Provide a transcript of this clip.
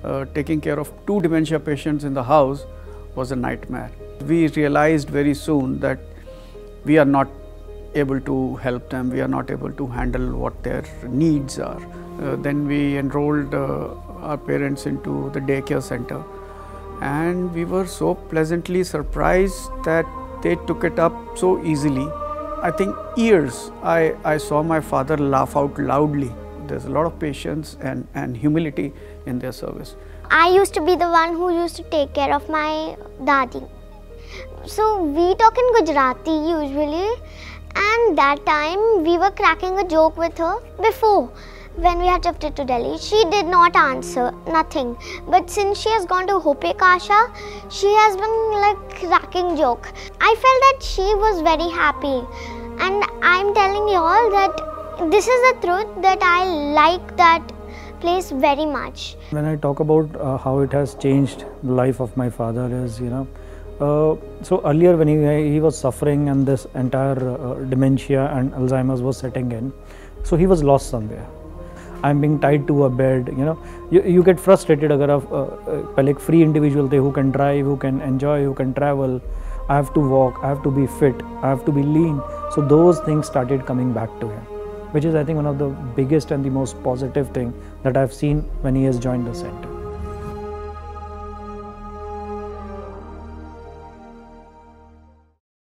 taking care of 2 dementia patients in the house was a nightmare. We realized very soon that we are not able to help them, we are not able to handle what their needs are. Then we enrolled our parents into the daycare center, and we were so pleasantly surprised that they took it up so easily. I think years I saw my father laugh out loudly. There's a lot of patience and humility in their service. I used to be the one who used to take care of my dadi. So we talk in Gujarati usually, and that time we were cracking a joke with her before. When we had shifted to Delhi, she did not answer, nothing. But since she has gone to Hope Kasha, she has been like cracking joke. I felt that she was very happy, and I'm telling you all that this is the truth, that I like that place very much. When I talk about how it has changed the life of my father is, so earlier when he was suffering and this entire dementia and Alzheimer's was setting in, so he was lost somewhere. I'm being tied to a bed, you get frustrated agar aap pehle ek free individual the who can drive, who can enjoy, who can travel. I have to walk, I have to be fit, I have to be lean. So those things started coming back to him, which is I think one of the biggest and the most positive thing that I've seen when he has joined the center.